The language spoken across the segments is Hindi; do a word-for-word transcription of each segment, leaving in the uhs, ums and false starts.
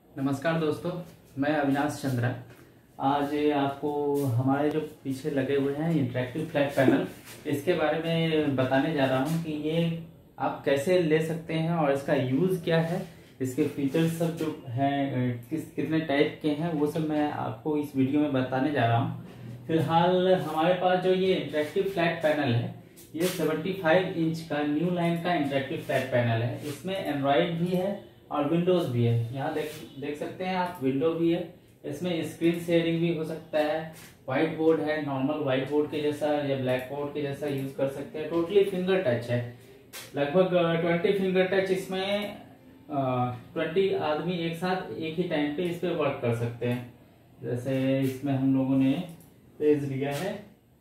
नमस्कार दोस्तों, मैं अविनाश चंद्रा। आज आपको हमारे जो पीछे लगे हुए हैं इंटरेक्टिव फ्लैट पैनल, इसके बारे में बताने जा रहा हूं कि ये आप कैसे ले सकते हैं और इसका यूज़ क्या है, इसके फीचर्स सब जो हैं किस कितने टाइप के हैं वो सब मैं आपको इस वीडियो में बताने जा रहा हूं। फिलहाल हमारे पास जो ये इंटरेक्टिव फ्लैट पैनल है, ये पचहत्तर इंच का न्यू लाइन का इंटरेक्टिव फ्लैट पैनल है। इसमें एंड्रॉयड भी है और विंडोज भी है। यहाँ देख देख सकते हैं आप, विंडो भी है। इसमें स्क्रीन शेयरिंग भी हो सकता है। व्हाइट बोर्ड है, नॉर्मल व्हाइट बोर्ड के जैसा या ब्लैक बोर्ड के जैसा यूज कर सकते हैं। टोटली फिंगर टच है, लगभग ट्वेंटी फिंगर टच। इसमें ट्वेंटी आदमी एक साथ एक ही टाइम पे इस पे वर्क कर सकते हैं। जैसे इसमें हम लोगों ने पेज लिया है,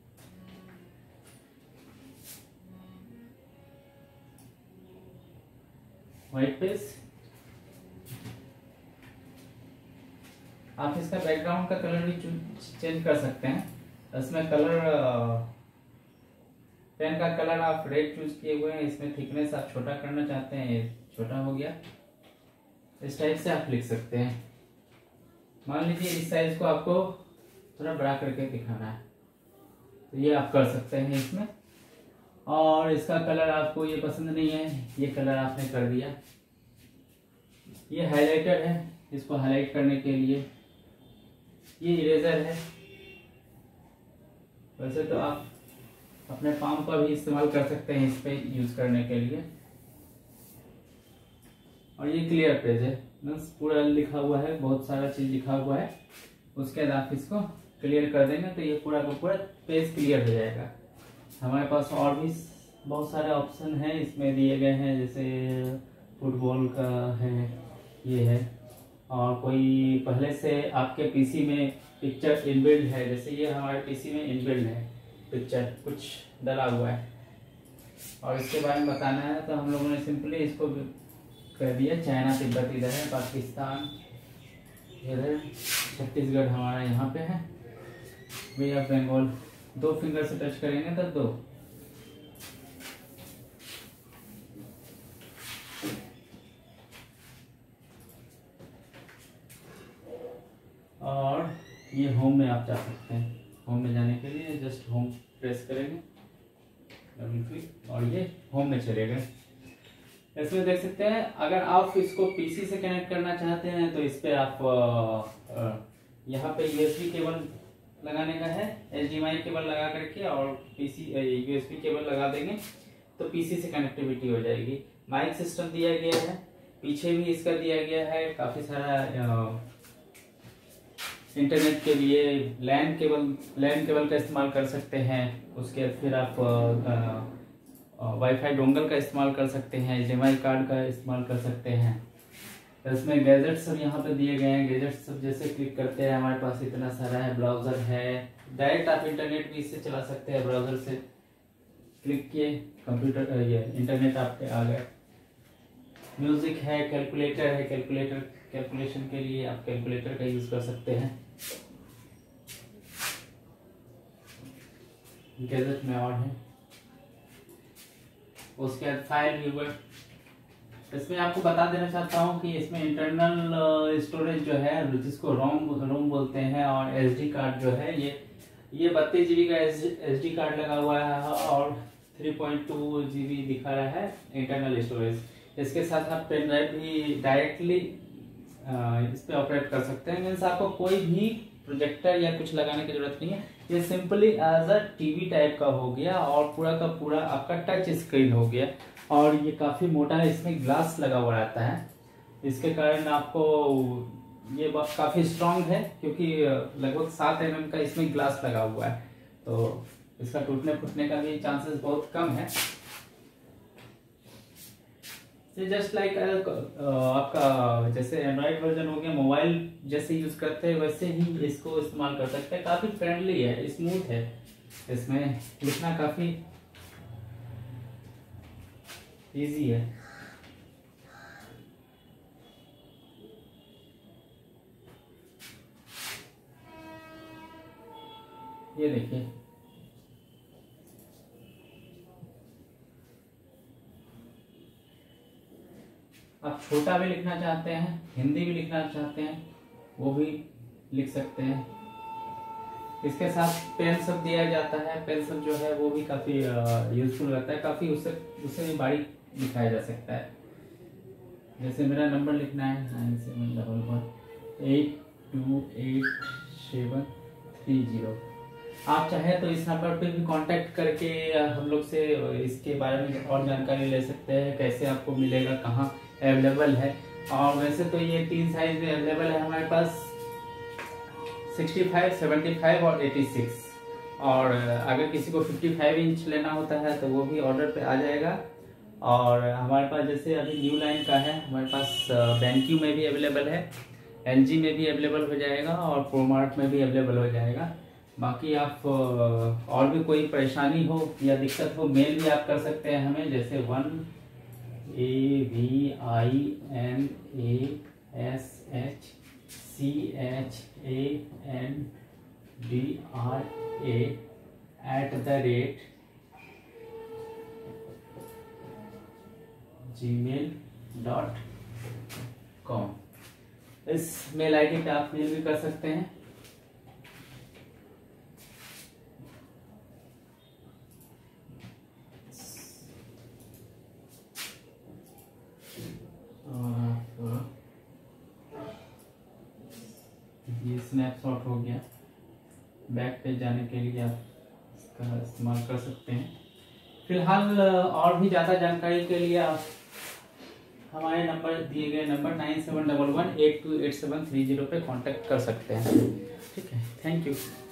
व्हाइट पेज। आप इसका बैकग्राउंड का कलर भी चेंज कर सकते हैं। इसमें कलर पेन का कलर आप रेड चूज किए हुए हैं। इसमें थिकनेस आप छोटा करना चाहते हैं, ये छोटा हो गया। इस टाइप से आप लिख सकते हैं। मान लीजिए इस साइज को आपको थोड़ा बड़ा करके दिखाना है, तो ये आप कर सकते हैं इसमें। और इसका कलर आपको ये पसंद नहीं है, ये कलर आपने कर दिया। ये हाइलाइटर है, इसको हाईलाइट करने के लिए। ये इरेजर है। वैसे तो आप अपने पाम का भी इस्तेमाल कर सकते हैं इस पे यूज करने के लिए। और ये क्लियर पेज है, मीन्स पूरा लिखा हुआ है, बहुत सारा चीज लिखा हुआ है। उसके बाद आप इसको क्लियर कर देंगे तो ये पूरा का पूरा पेज क्लियर हो जाएगा। हमारे पास और भी बहुत सारे ऑप्शन हैं इसमें दिए गए हैं, जैसे फुटबॉल का है, ये है। और कोई पहले से आपके पीसी में पिक्चर इनबिल्ड है, जैसे ये हमारे पीसी में इनबिल्ड है, पिक्चर कुछ डला हुआ है और इसके बारे में बताना है तो हम लोगों ने सिंपली इसको कर दिया। चाइना तिब्बत इधर है, पाकिस्तान इधर, छत्तीसगढ़ हमारा यहाँ पे है, वे ऑफ बंगाल। दो फिंगर से टच करेंगे तो दो। और ये होम में आप जा सकते हैं। होम में जाने के लिए जस्ट होम प्रेस करेंगे, डबल क्लिक, और ये होम में चले गए। इसमें देख सकते हैं, अगर आप इसको पीसी से कनेक्ट करना चाहते हैं तो इस पे आप यहाँ पे यूएसबी केबल लगाने का है, एचडीएमआई केबल लगा करके, और पीसी यूएसबी केबल लगा देंगे तो पीसी से कनेक्टिविटी हो जाएगी। माइक सिस्टम दिया गया है, पीछे भी इसका दिया गया है। काफी सारा इंटरनेट के लिए लैन केबल लैन केबल का इस्तेमाल कर सकते हैं। उसके फिर आप वाईफाई डोंगल का इस्तेमाल कर सकते हैं, एचडीएमआई कार्ड का इस्तेमाल कर सकते हैं। तो इसमें गैजेट्स सब यहाँ पे दिए गए हैं। गैजेट्स सब जैसे क्लिक करते हैं, हमारे पास इतना सारा है। ब्राउजर है, डायरेक्ट आप इंटरनेट भी इससे चला सकते हैं। ब्राउजर से क्लिक किए, कंप्यूटर ये इंटरनेट आपके आ गए। म्यूजिक है, कैलकुलेटर है, कैलकुलेटर कैलकुलेशन के लिए आप कैलकुलेटर का यूज कर सकते हैं। गैजेट में और है। उसके बाद फाइल व्यूअर। इसमें आपको बता देना चाहता हूँ कि इसमें इंटरनल स्टोरेज जो है, जिसको रोम रोम बोलते हैं, और एसडी कार्ड जो है, ये ये बत्तीस जीबी का एसडी कार्ड लगा हुआ है और थ्री पॉइंट टू जीबी दिखा रहा है इंटरनल स्टोरेज। इसके साथ आप पेन ड्राइव भी डायरेक्टली इस पे ऑपरेट कर सकते हैं। मीन्स आपको कोई भी प्रोजेक्टर या कुछ लगाने की जरूरत नहीं है। ये simply as a TV type का हो गया और पूरा का पूरा आपका टच स्क्रीन हो गया। और ये काफी मोटा है, इसमें ग्लास लगा हुआ रहता है। इसके कारण आपको ये काफी स्ट्रांग है, क्योंकि लगभग सात एम एम का इसमें ग्लास लगा हुआ है, तो इसका टूटने फूटने का भी चांसेस बहुत कम है। ये जस्ट लाइक आपका जैसे एंड्रॉइड वर्जन हो गया, मोबाइल जैसे यूज करते हैं वैसे ही इसको इस्तेमाल कर सकते हैं। काफी फ्रेंडली है, स्मूथ है, इसमें लिखना काफी इजी है। ये देखिए, आप छोटा भी लिखना चाहते हैं, हिंदी भी लिखना चाहते हैं, वो भी लिख सकते हैं। इसके साथ पेन सब दिया जाता है। पेन सब जो है वो भी काफ़ी यूजफुल रहता है, काफ़ी उससे उससे भी बारीक लिखाया जा सकता है। जैसे मेरा नंबर लिखना है nine seven double one eight two eight seven three zero. आप चाहे तो इस नंबर पे भी कांटेक्ट करके हम लोग से इसके बारे में और जानकारी ले सकते हैं, कैसे आपको मिलेगा, कहाँ अवेलेबल है। और वैसे तो ये तीन साइज में अवेलेबल है हमारे पास, सिक्सटी फाइव, सेवेंटी फाइव और एटी सिक्स। और अगर किसी को फिफ्टी फाइव इंच लेना होता है तो वो भी ऑर्डर पे आ जाएगा। और हमारे पास जैसे अभी न्यू लाइन का है, हमारे पास बैंक्यू में भी अवेलेबल है, एलजी में भी अवेलेबल हो जाएगा और प्रोमार्ट में भी अवेलेबल हो जाएगा। बाकी आप और भी कोई परेशानी हो या दिक्कत हो, मेल भी आप कर सकते हैं हमें, जैसे one A V I N A S H C H A N D R A at the rate Gmail dot com. इस मेल आई डी पे आप मेल भी कर सकते हैं। और ये स्नैपशॉट हो गया, बैक पे जाने के लिए आप इसका इस्तेमाल कर सकते हैं। फिलहाल और भी ज़्यादा जानकारी के लिए आप हमारे नंबर दिए गए number nine seven double one eight two eight seven three zero पे कांटेक्ट कर सकते हैं। ठीक है, थैंक यू।